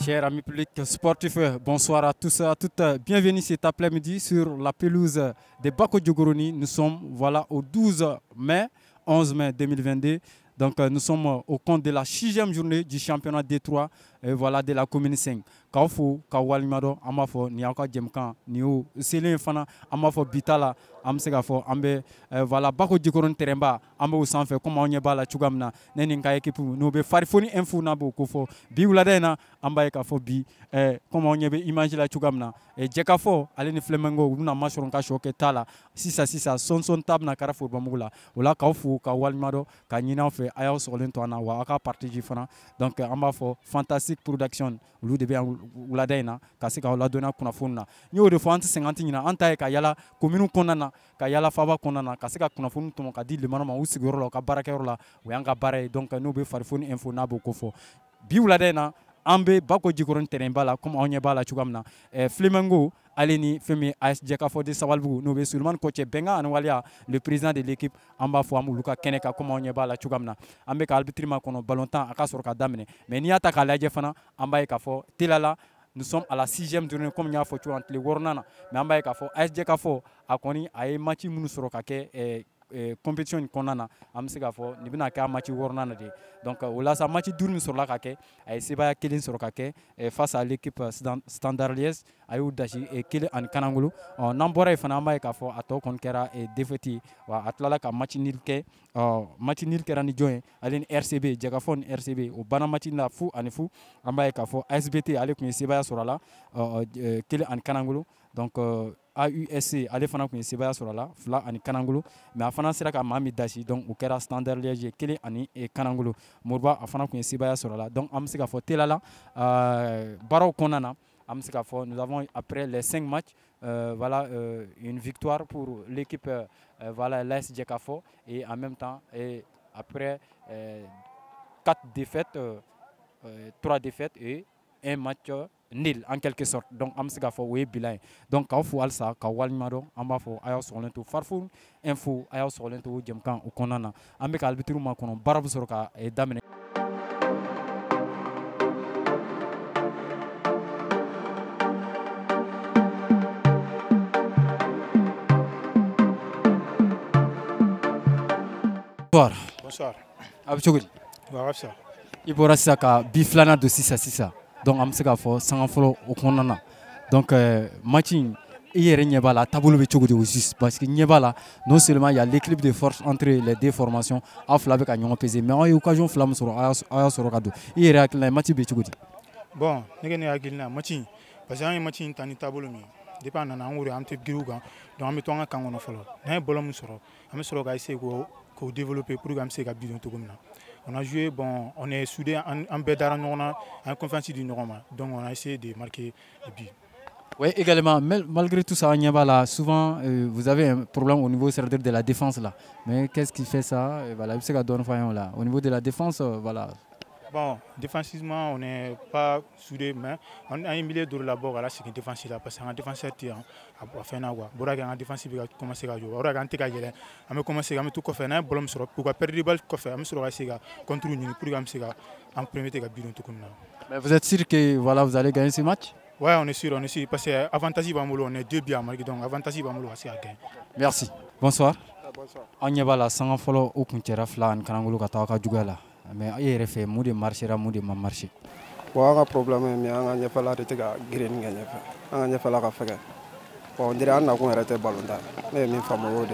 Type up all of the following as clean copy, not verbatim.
Chers amis publics sportifs, bonsoir à tous et à toutes. Bienvenue cet après-midi sur la pelouse de Bako Djogoroni. Nous sommes au 12 mai, 11 mai 2022. Donc nous sommes au compte de la 6e journée du championnat D3 de la commune 5. Kaufo, Kawalimado, Amafo, Niaka Djemkan, Niou, Céline Fana, Amafo Bitala, Amsegafo, Ambe, Bako Djogoroni Teremba, Ambe au Sanfe, comme on y a la Chugamna, Neninka équipe, nous be Farifoni Info Nabo Kofo, Biuladena, Ambaye Kafo Bi, comme on y a imagé la Chugamna, et Djekafo, Aleni Flemengo, Una Mashronka Shoke Tala, Sisa, Son Tabna Karafo Bamula, Ola Kaufo, Kawalimado, Kanina fait Ayo Solento Ana, Waka partie du Fana, donc Ambafo, fantastique production, Lou de Bien Ouladena, Kasika Oladona Kunafuna. Nous de France 50 ans, Antae Kayala, commune Konana, Kayala Fava Konana, Kasika Kunafun, Tomokadi, le Manama Usigoro, Kabarakerola, Wanga Bare, donc nous be Farifoni Info Nabo Kofo. Biuladena, Ambe, Bako Djikoron Terembala, comme on y a la Chugamna, Flemengo, Aleni, Femi, AS Djekafo de Savalbou, nous be Sulman Koche Benga, Anwalia, le président de l'équipe, Amba Fouamou, Luka Keneka, comme on y a la Chugamna, Ambe Kalbitrima Kono, Balontan, Akasoroka Damene, mais Niata Kaladjefana, Amba Ekafo, Tilala. Nous sommes à la 6e journée comme il y a photo entre les Warnana. Mais Amba Ekafo, AS Djekafo, Akoni, Aye Machi Munusorokake, compétition konana amsega fo ni bina ka match wornana de donc wala sa match durmi sur la kake ay seba kelin sur kake face à l'équipe Standard Liège ayu dashi et kel an kanangulu nambora fana may ka fo ato kon kera et defeti wa atlala ka match nil kera ni join alen RCB jagafon RCB o bana match na fu anifu ambay ka fo SBT ale kun seba sur la kel an kanangulu donc AUSC ale fana kun seba sur la fla ani kanangulu mais afana sera ka mami dashi donc au kera Standard Liège kele ani e kanangulu morba afana kun seba sur la donc am se ka fo telala baro konana am se ka fo nous avons après les 5 matchs une victoire pour l'équipe l'AS Djekafo et en même temps et après 4 défaites 3 défaites et un match nil en quelque sorte donc amsiga fo we bilan donc ka fo alsa ka walmado amba fo ayo solento farfou info ayo solento jemkan o konana ambe ka albitru ma kono barabu soroka e damene Bonsoir. Abchogudi Bonsoir. Ibora saka biflana de 6-6 donc am se ka fo sanga folo o konana donc matching hier nyebala tabolo be chogodi aussi parce que nyebala non seulement il y a l'équilibre de force entre les deux formations afla avec agnon pesé mais en occasion flamme sur aya sur kado hier ak la match be chogodi bon ngene agilna matching parce que un matching tani tabolo mi dépend na ngori am te giruga donc am to nga kangono folo na bolom soro am soro ga essayer ko développer pour am se ga bidon to gomna. On a joué, bon, on est soudés en bédard, en confiance du Norma. Donc on a essayé de marquer des buts. Oui, également, malgré tout ça, souvent vous avez un problème au niveau de la défense là. Mais qu'est-ce qui fait ça? Voilà, c'est là. Au niveau de la défense, voilà. Bon, défensivement, on n'est pas soudés, mais on a un milieu de l'abord, là, c'est une défense là, parce qu'un défenseur tire à faire n'avoir. Boraga un défensif a commencé à jouer. Boraga un tigre, on a commencé à mettre tout faire, un problème sur pour perdre le bal, qu'on fait, on sera essayé à contrôler pour gagner en premier tigre bidon tout comme là. Mais vous êtes sûr que voilà, vous allez gagner ce match? Ouais, on est sûr, parce que avantage Bamolo, on est 2 biens, donc avantage Bamolo, c'est à gagner. Merci. Bonsoir. Bonsoir. On y va là, sans follow au Kunchera Flan, Kanangolo Kataka Jugala. Mais il fait moudé marcher à moudé ma marché. Bon, un problème, mais on a fait la rétega green, on a fait la café. Bon, on dirait qu'on a arrêté ballon d'art. Mais mes femmes au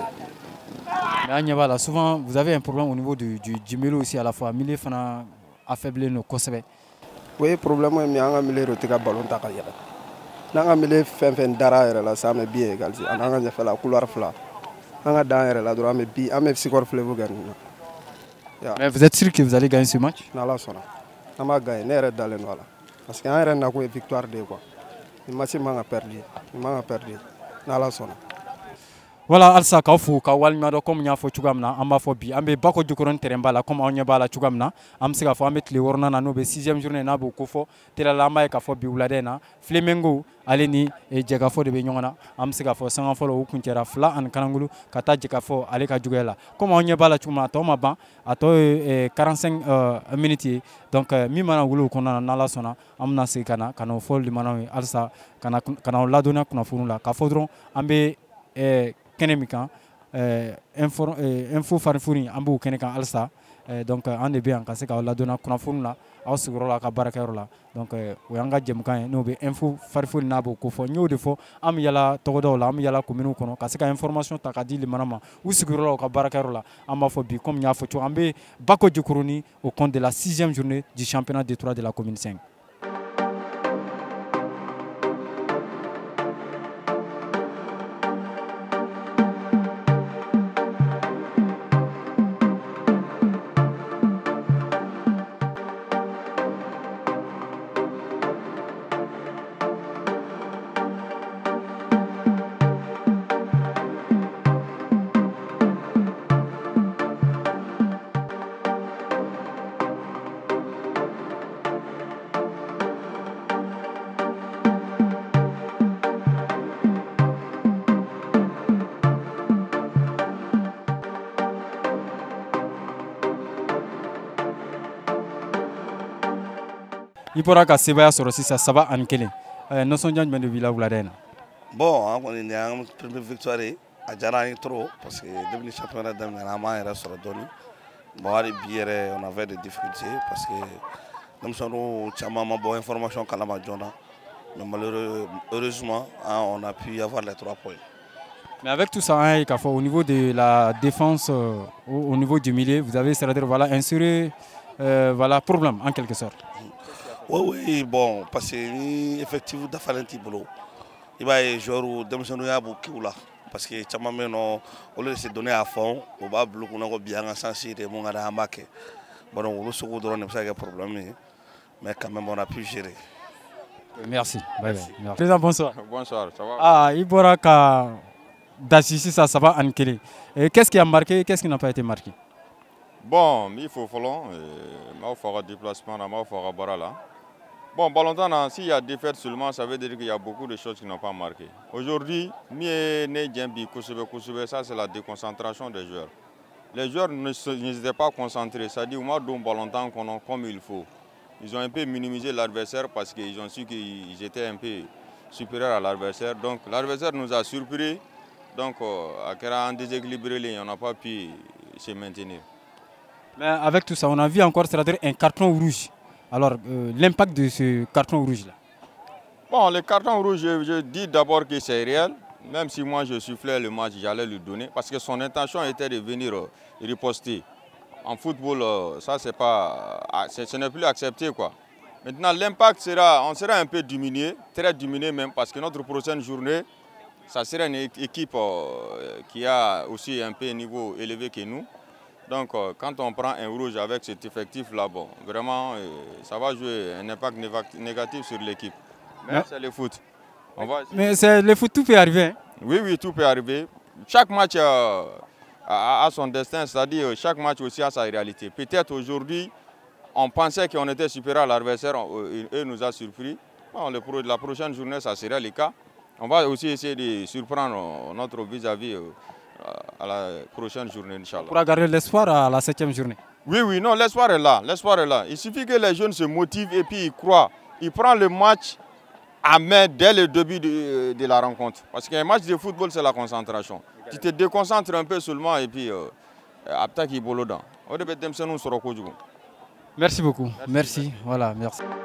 mais souvent, vous avez un problème au niveau du milieu aussi à la fois. Milieu fana affaibli nos conseils. Oui, problème, mais on a mis les rétega ballon d'art. On a mis les femmes d'ara, ça me bien égal. On a fait la couleur fla. On a dans la droite, mais bien, on a fait quoi fléau gagner. Mais vous êtes sûr que vous allez gagner ce match? Non, là, on va gagner. Parce qu'il y a une victoire de quoi. Le match m'a perdu. Il m'a perdu. Voilà, Alsa Kaufou, Kawalmado, comme Yafo Chugamna, Ambafobi, Ambe Bako Jukuron Terembala, comme Onyabala Chugamna, Amsega Fomet, les Warna, Nobe, 6e journée Nabo Kofo, Telalama et Kafobi Uladena, Flemengo, Aleni et Jagafo de Benyona, Amsega for Sangafolo, Kuntera, Fla and Kanangulu, Kata Jekafo, Aleka Jugela, comme Onyabala Chuma, Tomaban, à 45 minutes, donc Mimana Gulu, Kona, Nalasona, Amna Sekana, Kano Fol, Limano, Alsa, Kana Ladona, Kunafurula, Kafodron, Ambe. Kenemika info farifuri ambu keneka alsa donc ande bien ka se ka la dona kunafuruna aw sigoro la ka barakayro la donc o yanga jemkan no be info farifuri nabo ko fo nyode fo am yala togodo la am yala kominu kono ka se ka information ta ka di le manama ou sigoro la ka barakayro la amba fo bi comme nya fo to ambe Bako Djokoroni au compte de la 6e journée du championnat des 3 de la commune 5. Il pourra que Sebaya sur aussi ça va en quel nous sommes déjà de Villa Ouladena. Bon, on est en première victoire à Djaraï trop parce que depuis le championnat d'Amérique, il reste sur la donne. Bon, on avait des difficultés parce que nous sommes en bonne information quand mais malheureusement, on a pu avoir les 3 points. Mais avec tout ça, au niveau de la défense, au niveau du milieu, vous avez voilà, un sérieux problème en quelque sorte. Oui, bon, parce que effectivement, Dafalentibolo, il va y jouer de beaucoup là. Parce que Chamameno, au lieu de se donner à fond, on va bloquer bien en sens de mon aramake. Bon, on se retrouve dans un problème, mais quand même on a pu gérer. Merci. Bye bye. Président, bonsoir. Bonsoir, ça va? Ah, il pourra que d'assister ça va en quel. Qu'est-ce qui a marqué, qu'est-ce qui n'a pas été marqué? Bon, il faut follow, il faut faire déplacement, il faut faire barala. Bon, Balantan, s'il y a des fêtes seulement, ça veut dire qu'il y a beaucoup de choses qui n'ont pas marqué. Aujourd'hui, ça c'est la déconcentration des joueurs. Les joueurs n'étaient pas concentrés, c'est-à-dire au moins Balantan comme il faut. Ils ont un peu minimisé l'adversaire parce qu'ils ont su qu'ils étaient un peu supérieurs à l'adversaire. Donc l'adversaire nous a surpris, donc en déséquilibré, on n'a pas pu se maintenir. Mais avec tout ça, on a vu encore un carton rouge. Alors, l'impact de ce carton rouge-là? Bon, le carton rouge, je dis d'abord que c'est réel. Même si moi je soufflais le match, j'allais lui donner. Parce que son intention était de venir riposter. En football, ça c'est pas, ce n'est plus accepté, quoi. Maintenant, l'impact sera, on sera un peu diminué, très diminué même, parce que notre prochaine journée, ça sera une équipe qui a aussi un peu un niveau élevé que nous. Donc, quand on prend un rouge avec cet effectif-là, bon, vraiment, ça va jouer un impact négatif sur l'équipe. Mais c'est le foot. Mais c'est le foot, tout peut arriver. Hein? Oui, oui, tout peut arriver. Chaque match a son destin, c'est-à-dire chaque match aussi a sa réalité. Peut-être aujourd'hui, on pensait qu'on était supérieur à l'adversaire, eux nous a surpris. Bon, la prochaine journée, ça sera le cas. On va aussi essayer de surprendre notre vis-à-vis à la prochaine journée, Inch'Allah. Pour garder l'espoir à la 7e journée? Oui, oui, non, l'espoir est là. L'espoir est là. Il suffit que les jeunes se motivent et puis ils croient. Ils prennent le match à main dès le début de la rencontre. Parce qu'un match de football, c'est la concentration. Tu te déconcentres un peu seulement et puis après, il y a. Merci beaucoup. Merci. Voilà, merci.